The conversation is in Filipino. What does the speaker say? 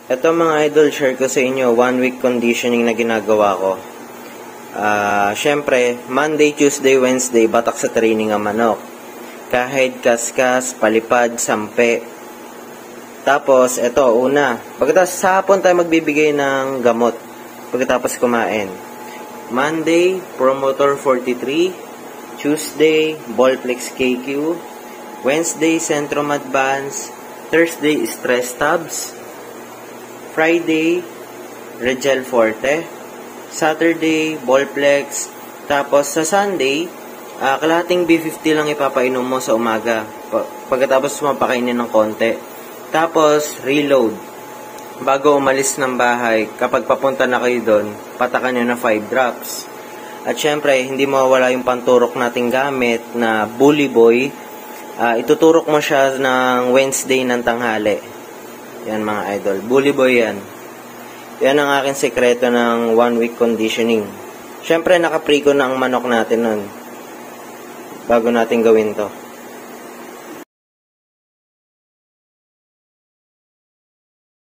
Ito mga idol, share ko sa inyo 1 week conditioning na ginagawa ko. Syempre, Monday, Tuesday, Wednesday, batak sa training ang manok. Kahit kaskas, palipad, sampe. Tapos, ito, una. Pagkatapos, sa hapon tayo magbibigay ng gamot. Pagkatapos kumain. Monday, Promotor 43. Tuesday, Ballplex KQ. Wednesday, Centrum Advance. Thursday, Stress Tabs. Friday, Regel Forte. Saturday, Ballplex. Tapos sa Sunday, kalahating B50 lang ipapainom mo sa umaga. Pagkatapos mapakainin ng konti. Tapos, reload. Bago umalis ng bahay, kapag papunta na kayo doon, patakan nyo na 5 drops. At syempre, hindi mawawala yung panturok nating gamit na Bully Boy. Ituturok mo siya ng Wednesday ng tanghali. Yan mga idol. Bully Boy yan. Yan ang aking sekreto ng 1 week conditioning. Syempre, nakapriko na ang manok natin nun. Bago natin gawin to.